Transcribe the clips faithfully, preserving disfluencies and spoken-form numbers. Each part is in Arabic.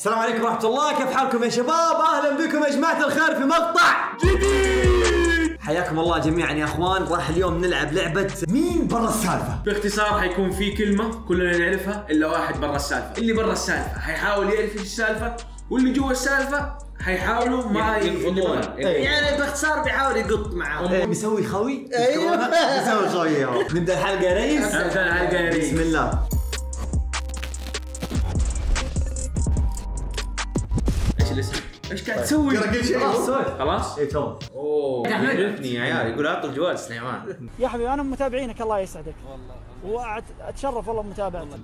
السلام عليكم ورحمة الله، كيف حالكم يا شباب؟ أهلا بكم يا جماعة الخير في مقطع جديد. حياكم الله جميعا يا اخوان. راح اليوم نلعب لعبة مين برا السالفة. باختصار حيكون في كلمة كلنا نعرفها إلا واحد برا السالفة، اللي برا السالفة حيحاول يعرف ايش السالفة، واللي جوا السالفة حيحاولوا ما ينفضون. يعني باختصار بيحاول يقط معاه. ايه بيسوي خوي؟ ايوه بيسوي خوي. نبدأ الحلقة يا ريس. نبدأ الحلقة يا ريس. بسم الله. ايش الاسم؟ ايش قاعد تسوي؟ كل شيء خلاص؟ ايه تمام. اوه يعرفني يا عيال، يقول عطل جوال سليمان. يا حبيبي انا متابعينك الله يسعدك والله، واتشرف والله بمتابعتك.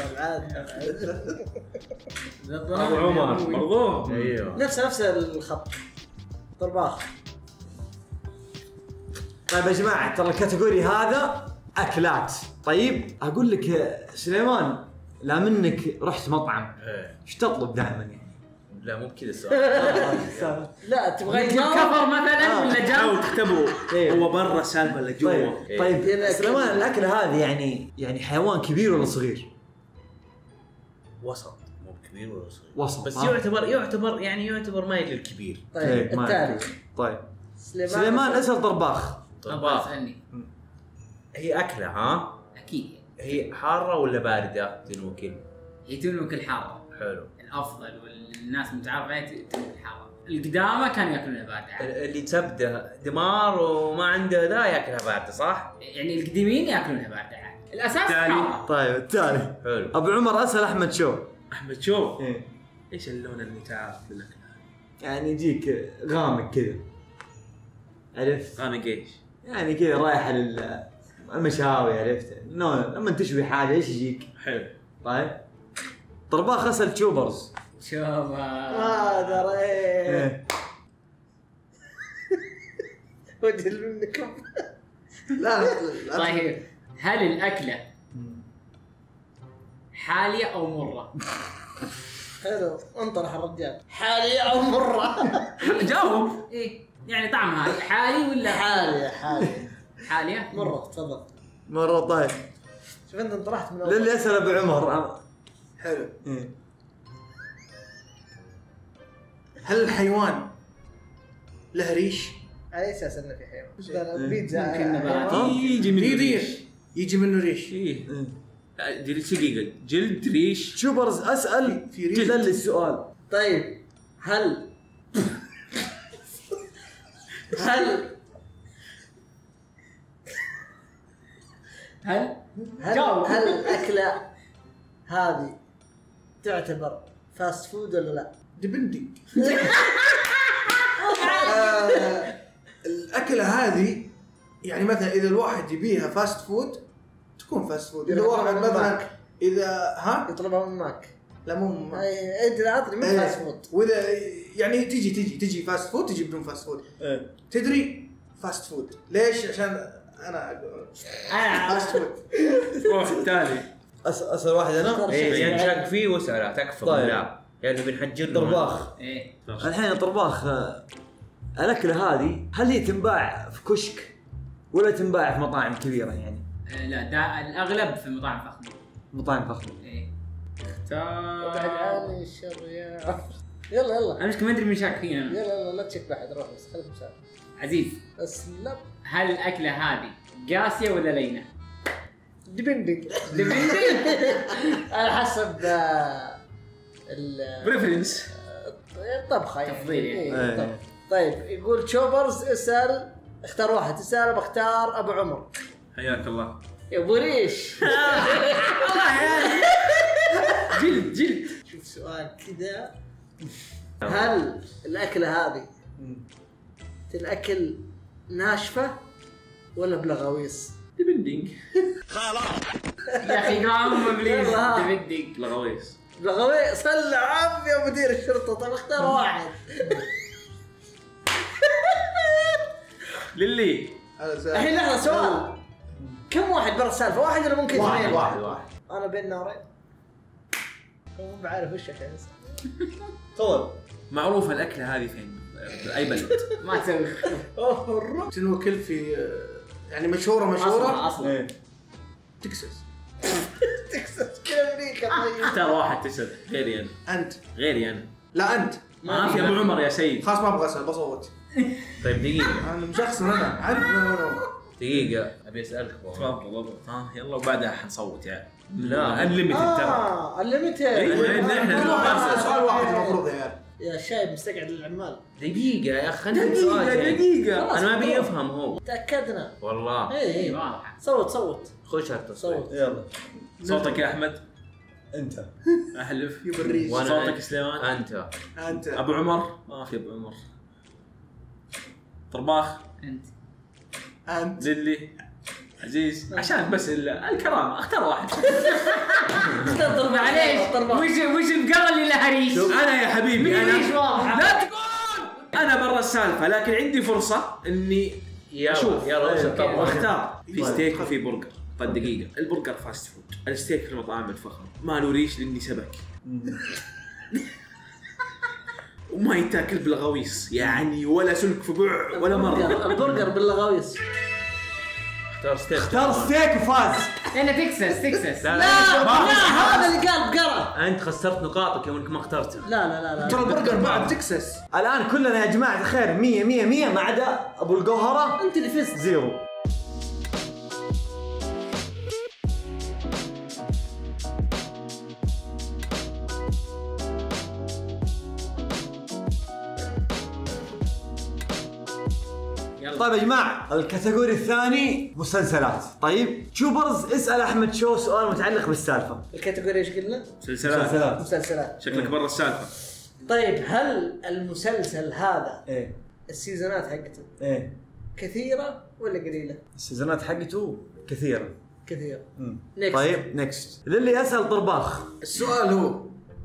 ابو عمر برضو؟ ايوه نفس نفس الخط طرباخ. طيب يا جماعة ترى الكاتيجوري هذا أكلات. طيب أقول لك سليمان، لا منك رحت مطعم ايش تطلب دائما يعني؟ لا مو بكذا السؤال. لا تبغى كفر مثلا ولا جنب؟ حاول تكتبوا هو برا السالفة ولا جوا. طيب, طيب سليمان الأكلة هذه يعني يعني حيوان كبير ولا صغير؟ وسط، مو كبير ولا صغير. وسط بس يعتبر يعتبر يعني يعتبر مايل للكبير. طيب التالي. طيب سليمان اسأل طرباخ. طرباخ اسألني. هي أكلة ها؟ أكيد. هي حارة ولا باردة تنوكل؟ هي تنوكل حارة. حلو. الأفضل والناس متعارف عليها تنوكل حارة. القدامى كانوا ياكلونها باردة. اللي تبدأ دمار وما عنده ذا ياكلها باردة صح؟ يعني القديمين ياكلونها باردة. الأساس حارة. طيب التالي. حلو. أبو عمر أسأل أحمد شو. أحمد شو؟ إيه. إيش اللون المتعارف للأكل؟ يعني يجيك غامق كذا. عرفت؟ غامق إيش؟ يعني كذا رايح للمشاوي، عرفت؟ نو لما تشوي حاجة إيش يجيك؟ حلو. طيب طرباخ أسأل تشوبرز. شوف ما دريت. وجل منكم. لا لا. طيب هل الأكلة حالية أو مرة؟ حلو انطرح الرجال. حالية او مرة؟ جاوب. إيه يعني طعمها حالي ولا حالية حالية حالية؟ مرة تفضل. مرة. طيب شوف انت انطرحت من اول. للي أسأل أبو عمر. حلو. إيه. هل الحيوان له ريش؟ على اساس انه في حيوان. بيتزا ممكن نبات. يجي منه يدير ريش. يجي منه ريش. إيه. جلد دقيقة، جلد ريش. تشوبرز أسأل في ريش. جلد السؤال. طيب هل هل هل هل, جاوب. هل الأكلة هذه تعتبر فاست فود ولا لا؟ ديبندنج. آه، الأكلة هذه يعني مثلا إذا الواحد يبيها فاست فود تكون فاست فود. إذا واحد مثلا إذا ها يطلبها من ماك. لا مو من ماك. اي ادري عطني من فاست فود. وإذا يعني تيجي تيجي تيجي فاست فود تيجي بدون فاست فود. تدري فاست فود ليش؟ عشان أنا فاست فود. روح التالي. أسأل واحد أنا. إيه يعني شاك فيه وسأله تكفى. طيب. لا يعني بنحجر له. طرباخ. إيه الحين طرباخ، آه، الأكلة هذه هل هي تنباع في كشك ولا تنباع في مطاعم كبيرة يعني؟ آه، لا ده الأغلب في مطاعم فخمة. مطاعم فخمة. إيه ابعد عني الشر يا يلا يلا أنا مش ما أدري من شاك فينا. يلا يلا لا تشك بعد روح بس خليك مساعد. عزيز اسلم. هل الأكلة هذه قاسية ولا لينة؟ ديبندنج. ديبندنج. على حسب آه، ال بريفرنس. الطبخة يعني. تفضيل يعني. إيه، الطبخ. طيب يقول تشوبرز اسأل اختار واحد. تسأل بختار ابو عمر. حياك الله. يا ابو ريش. جلد جلد. شوف سؤال كذا. هل الأكلة هذه الأكل ناشفة ولا بلغويص؟ ديبندنج. يا أخي قام بليز. يلا. ديبندنج. لغويص. بلغويص. صل عم يا مدير الشرطة. طب اختار واحد. للي. الحين لحظة سؤال. كم واحد برا السالفة؟ واحد ولا ممكن واحد اثنين؟ واحد واحد. أنا بين نارين. مو بعرف وش يا تفضل. معروفة الأكلة هذه فين؟ بأي بلد؟ ما تسوي. أوه تنوكل في يعني مشهورة مشهورة. أصلا أصلا. تكساس. تكساس كل أمريكا. اختار واحد تسأل غيري انا. انت. غيري انا. لا انت. ما في ابو عمر يا سيد. خلاص ما ابغى اسال بصوت. طيب دقيقة انا مشخصن انا عارف انا. دقيقة ابي اسالك. تفضل تفضل. ها يلا وبعدها حنصوت يعني. لا انليمتد ترى. اه الليمتد. احنا احنا كل واحد سؤال واحد المفروض يا عيال. يا شايب مستقعد للعمال. دقيقة يا اخي خليني سؤال. دقيقة. انا ما ابي افهم هو. تاكدنا. والله. اي اي واضحة. صوت صوت خش هالتصويت. صوت. يلا صوتك يا احمد. انت. احلف. يبريز. صوتك سليمان. انت. انت. ابو عمر. ما في ابو عمر. طرباخ. انت. انت. للي. عزيز. عشان بس ال- الكرامة اختار واحد. معليش وش وش البقرة اللي لها ريش؟ انا يا حبيبي مين ريش انا واضحة؟ لا تقول انا برا السالفة لكن عندي فرصة اني يلا اشوف يلا وش أوكي. الطبخ؟ واختار في ستيك وفي برجر. طيب دقيقة البرجر فاست فود، الستيك في المطاعم الفخمة ما له ريش لاني سبك وما يتاكل بالغويص يعني ولا سلك في بع ولا مرة. البرجر باللغاويص. اختار ستيك. اختار ستيك وفاز. لأنه تكسس تكسس. لا لا لا هذا اللي قال بقرة. انت خسرت نقاطك يوم انك ما اخترته. لا لا لا لا ترى البرجر بعد تكسس. الان كلنا يا جماعه الخير مية مية مية ما عدا ابو الجوهره انت اللي فزت. زيرو. طيب يا جماعه الكاتيجوري الثاني مسلسلات. طيب تشوبرز اسال احمد شو سؤال متعلق بالسالفه. الكاتيجوري ايش قلنا؟ مسلسلات. مسلسلات. شكلك برا السالفة. طيب هل المسلسل هذا ايه السيزونات حقته ايه كثيرة ولا قليلة؟ السيزونات حقته كثيره. كثيرة. مم. Next. طيب نكست للي يسال طرباخ. السؤال هو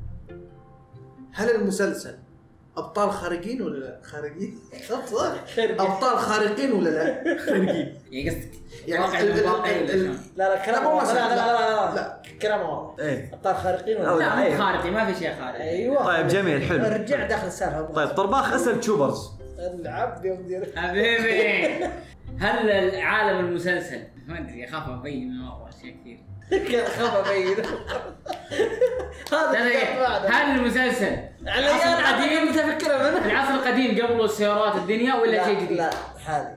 هل المسلسل ابطال خارقين ولا لا؟ خارقين؟ ابطال خارقين ولا لا؟ يعني قصدك يعني واقع ال- ال- الواقع ال- ال- لا لا كلام لا، مو واضح. لا لا لا لا, لا. لا. كلام واضح. ايه ابطال خارقين ولا لا. لا؟ لا أيوة. مو خارقي ما في شيء خارقي. ايوه طيب جميل حلو. رجع داخل السالفة. طيب طرباخ اسال تشوبرز. العب يا مدير. حبيبي هل العالم المسلسل ما ادري اخاف ابين من مره اشياء كثير. كذا خاف ابين. هذا لا، اللي لا، كان بعده. هل المسلسل على العصر القديم القديم متفكر منه. العصر القديم قبل السيارات الدنيا ولا شيء لا جديد؟ لا حالي.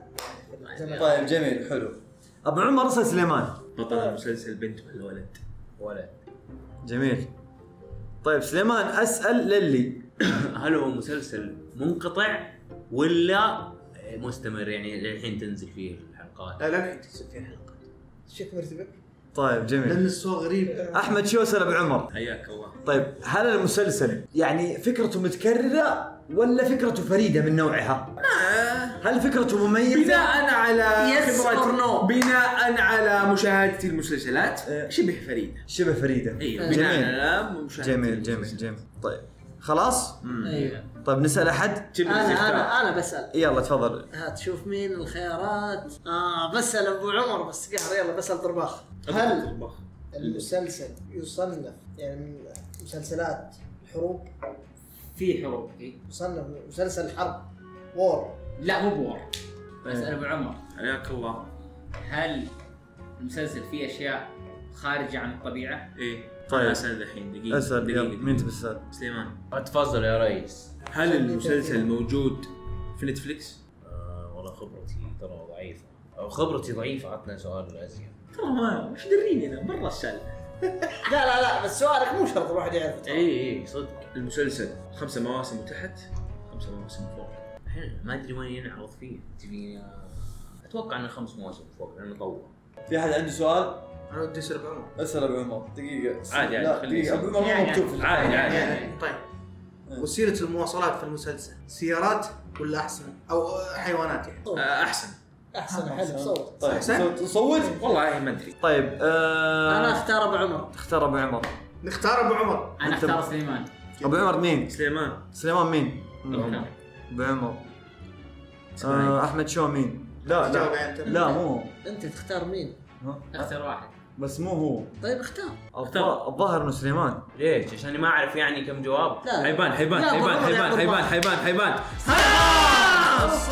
طيب جميل حلو. ابو عمر اسال سليمان. بطل المسلسل بنت ولا ولد؟ ولد. جميل. طيب سليمان اسال للي. هل هو مسلسل منقطع ولا مستمر يعني الحين تنزل فيه الحلقات؟ لا لا تكسب فيها حلقات. شك مرتبك. طيب جميل. لان الصوت غريب. احمد شو اسال ابو عمر. حياك الله. طيب هل المسلسل يعني فكرته متكرره ولا فكرته فريده من نوعها؟ هل فكرته مميزه؟ بناء على Yes خبرة or no. بناء على مشاهدتي المسلسلات إيه. شبه فريدة. شبه فريده. ايوه جميل. بناء على مشاهدتي جميل جميل جميل. طيب خلاص؟ ايوه. طيب نسال احد؟ جيب لي انا اختار. انا انا بسال. يلا تفضل. هات شوف مين الخيارات. اه بسال ابو عمر بس قهر. يلا بسال طرباخ. هل طباخ. المسلسل يصنف يعني من مسلسلات الحروب؟ في حروب في يصنف مسلسل حرب وور؟ لا مو بور. اسال ابو عمر حياك الله. هل المسلسل فيه اشياء خارجه عن الطبيعه؟ ايه طيب. أنا اسال الحين دقيقة. اسال دقيقة. يلا مين تبي تسال؟ سليمان تفضل يا ريس. هل المسلسل موجود في نتفليكس؟ آه والله خبرتي ترى ضعيفة. أو خبرتي ضعيفة. عطنا سؤال أزين. ترى ما وش دريني انا برا السالفة. لا لا لا بس سؤالك مو شرط الواحد يعرف. اي اي صدق. المسلسل خمسة مواسم وتحت خمسة مواسم فوق. الحين ما ادري وين ينعرض فيه. تبي اتوقع انه خمس مواسم فوق لانه طول. في احد عنده سؤال؟ انا ودي اسال ابو عمر. اسال ابو عمر. دقيقه. عادي عادي لا خليه دقيقه ابو يسأل. عمر يعني- مكتوب في عادي عادي يعني عادي. طيب وسيله المواصلات في المسلسل سيارات ولا احسن او حيوانات يعني؟ آه، احسن. احسن حلو صوت. طيب أحسن؟ صوت- صوت. والله ما ادري. طيب آه انا اختار ابو عمر. اختار ابو عمر. نختار ابو عمر. انا أنت- اختار سليمان. ابو عمر مين؟ سليمان. سليمان مين؟ أبو عمر. ابو عمر. سليمان. آه احمد شو مين؟ لا جاوب لا أنت. لا مو هو. انت تختار مين؟ ها؟ اختار واحد. بس مو هو. طيب اختار. الظ- الظاهر انه سليمان. ليش؟ عشان ما اعرف يعني كم جواب. لا حيبان حيبان لا، حيبان والله يا حيبان أبو حيبان عمر. حيبان حيبان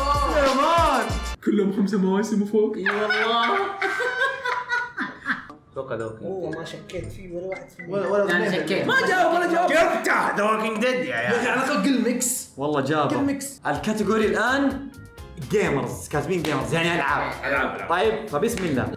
سليمان. كلهم خمسة مواسم وفوق. اي والله. اتوقع ذا والله ما شكيت فيه ولا واحد فيه. ولا ولا انا اثنين. شكيت. ما جاوب ولا جاوب. جبته ذا ووكينج ديد يا يا اخي على الاقل قل ميكس. والله جابه. قل ميكس. الكاتيجوري الان جيمرز، كاتبين جيمرز يعني العاب. العاب العاب. طيب فبسم الله.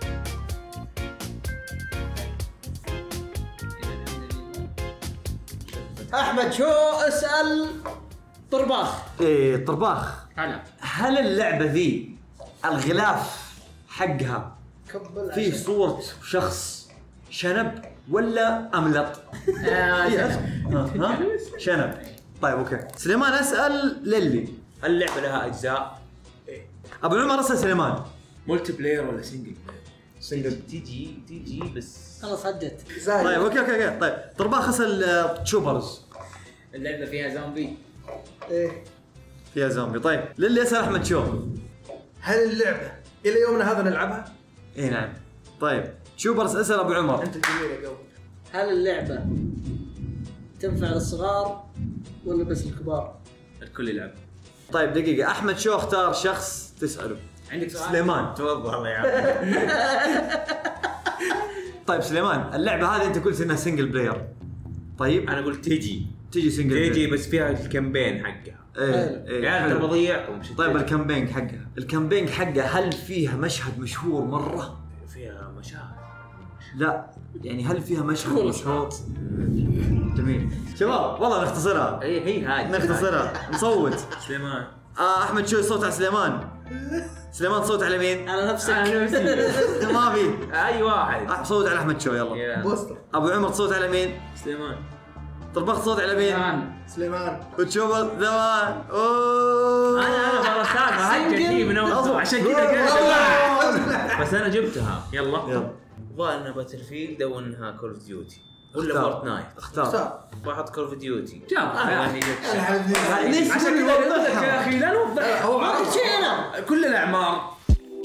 احمد شو اسال طرباخ. ايه طرباخ، هلا هل اللعبة ذي الغلاف حقها كبل فيه عشان. صورة شخص شنب ولا أملط؟ آه، ها ها؟ شنب. طيب اوكي. سليمان اسأل للي. اللعبه لها اجزاء. ابو عمر اسأل سليمان. مولتي بلاير ولا سنجل بلاير؟ سنجل. تيجي تيجي بس خلاص هدت. زايد. طيب اوكي اوكي اوكي. طيب طرباخ اسأل آه، تشوبرز. اللعبه فيها زومبي. ايه فيها زومبي. طيب للي اسأل احمد شو. هل اللعبه الى يومنا هذا نلعبها؟ اي نعم. طيب تشوبرز اسأل ابو عمر. انت جميل يا قوي. هل اللعبه تنفع للصغار ولا بس الكبار؟ الكل يلعب. طيب دقيقة، احمد شو اختار شخص تسأله. عندك سؤال؟ سليمان. توضح يا عم. طيب سليمان، اللعبة هذه انت قلت انها سنجل بلاير. طيب انا قلت تيجي تيجي سنجل بلاير. تيجي بس فيها الكامبين حقها. ايه ايه يعني حلو. انت بضيعكم. طيب الكامبينج حقها، الكامبينج حقها هل فيها مشهد مشهور مرة؟ فيها مشاهد. لا يعني هل فيها مشهد مشهور؟ جميل. شباب والله نختصرها. اي هي هاي نختصرها نصوت. سليمان. آه احمد شو صوت على سليمان. سليمان صوت على مين؟ على نفسك. ما في. اي واحد. أح- صوت على احمد شو يلا. يا. بوستر. ابو عمر صوت على مين؟ سليمان. طربخ صوت على مين؟ سليمان. سليمان. وتشوف زمان. اوه انا انا برا السالفه هاي جدي من اول عشان كذا قاعد. بس انا جبتها. يلا يلا ابغى انها باتل فيلد او انها كول اوف ديوتي ولا اختار. فورتنايت. اختار. صار. بحط كول اوف ديوتي. جاب. يعني ليش عشان تقول كذا يوضحها؟ نوضح يا اخي لا نوضح. هو ما قلت شيء انا. كل الاعمار.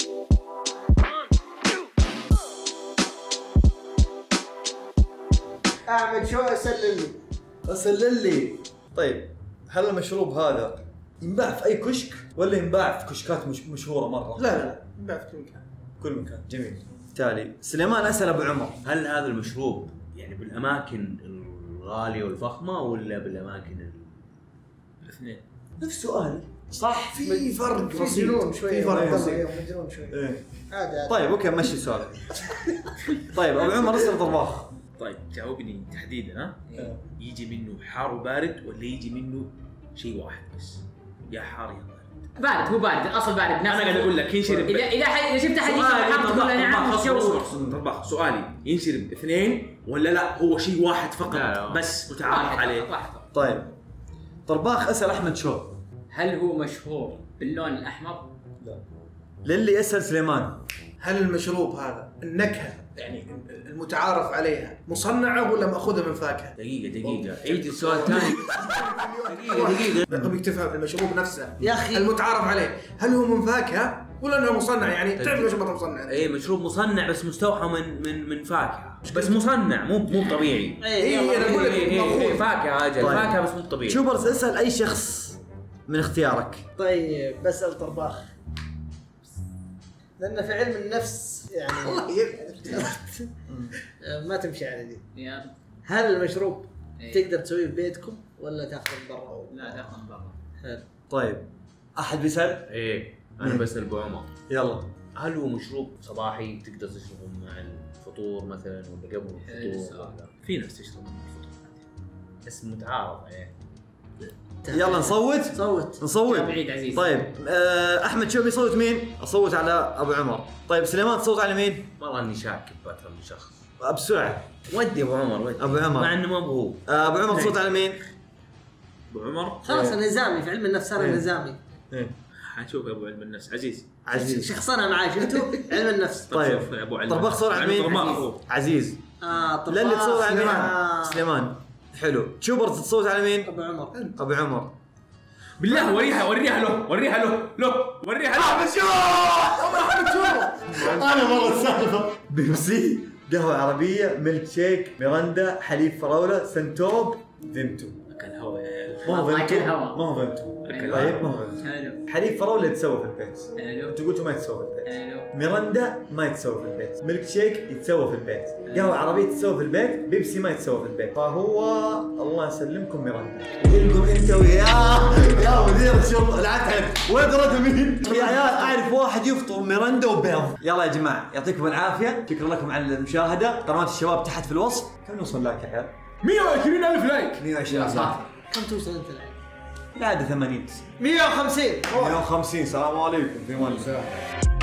احمد شو اسال لي. اسال لي. طيب هل المشروب هذا ينباع في اي كشك ولا ينباع في كشكات مش مشهوره مره؟ لا لا لا ينباع في كل مكان. كل مكان. جميل. بالتالي سليمان اسال ابو عمر. هل هذا المشروب يعني بالاماكن الغاليه والفخمه ولا بالاماكن ال... الاثنين. نفس سؤالي. صح. في فرق في بسيط. جنون شوي. في فرق والله بسيط. أيوة، مجنون شوي. إيه. عادي عادي. طيب اوكي مشي السؤال. طيب ابو عمر اسال طرباخ. طيب جاوبني تحديدا ها. إيه. يجي منه حار وبارد ولا يجي منه شيء واحد بس؟ يا حار يا بارد. بارد هو بارد الاصل بارد. انا قاعد اقول لك ينشرب. اذا اذا ح- اذا شفت حد سؤالي يشرب حار تقول له نعم طباخ الجو. طباخ سؤالي ينشرب اثنين ولا لا هو شيء واحد فقط لا، لا. بس متعارف عليه؟ واحد. طيب طرباخ اسال احمد شو. هل هو مشهور باللون الاحمر؟ للي اسال سليمان. هل المشروب هذا النكهه يعني المتعارف عليها مصنعه ولا ماخوذه من فاكهه؟ دقيقه دقيقه عيد السؤال ثاني. دقيقه دقيقه ابيك تفهم المشروب نفسه يا أخي. المتعارف عليه هل هو من فاكهه ولا انه مصنع يعني تعرف مشروبات مصنع؟ اي مشروب مصنع بس مستوحى من من من فاكهه بس مصنع مو مو طبيعي. اي انا اقول لك إيه، إيه، إيه، مأخوذ. فاكهه اجل طيب. فاكهه بس مو طبيعي. شوبرز اسال اي شخص من اختيارك. طيب بسال طرباخ. لان في علم النفس يعني الله يلعنك. ما تمشي على دي. يا هل المشروب إيه. تقدر تسويه ببيتكم ولا تاخذه من برا؟ لا تاخذ من برا. حلو. طيب احد بيسال؟ ايه انا بسال ابو عمر. يلا. هل هو مشروب صباحي تقدر تشربه مع الفطور مثلا ولا قبل الفطور ولا في ناس تشرب من الفطور. بس متعارف عليه؟ يلا نصوت. صوت. نصوت. يا بعيد عزيز. طيب آه، احمد شو بيصوت مين؟ اصوت على ابو عمر. طيب سليمان تصوت على مين؟ والله اني شاك بأكثر من شخص. بسرعه. ودي ابو عمر ودي أبو عمر. مع انه ما هو. آه، ابو عمر تصوت على مين؟ ابو عمر خلاص إيه. النظامي في علم النفس صار إيه. نظامي. حنشوف ابو علم النفس عزيز. عزيز. شخصنه معاه شفتوا علم النفس. طيب. شوف ابو علم طرباخ صار على مين؟ طرباخ عزيز. هو. عزيز. اه طب للي تصوت على مين؟ سليمان. سليمان. حلو. شوبرز تصوت على مين؟ ابو عمر. ابو عمر. بالله وريها وريها له وريها له له وريها له بس انا مره السالفه. بيبسي، قهوه عربيه، ميلك شيك، ميرندا، حليب فراوله، سنتوب، فيمتو. اكل هوا يا عيال. ما هو والله فهمتوا كل هوا. ما هو فهمتوا أيوة. طيب ما هو فهمتوا. حلو حليب فراوله يتسوى في البيت، حلو انتوا قلتوا ما يتسوى في البيت. حلو ميرندا ما يتسوى في البيت، ميلك شيك يتسوى في البيت، قهوة عربية تتسوى في البيت، بيبسي ما يتسوى في البيت، فهو الله يسلمكم ميرندا. يلقم انت وياه يا مدير الشرطه العتب وين رد مين؟ يا عيال اعرف واحد يفطر ميرندا وبيض. يلا يا جماعه يعطيكم العافيه، شكرا لكم على المشاهده، قنوات الشباب تحت في الوصف. كم نوصل لك يا عيال؟ مية وعشرين ألف لايك. مية وعشرين صح كم توصل انت الحين؟ لا عاد ثمانين مية وخمسين مية وخمسين. السلام عليكم في امان الله.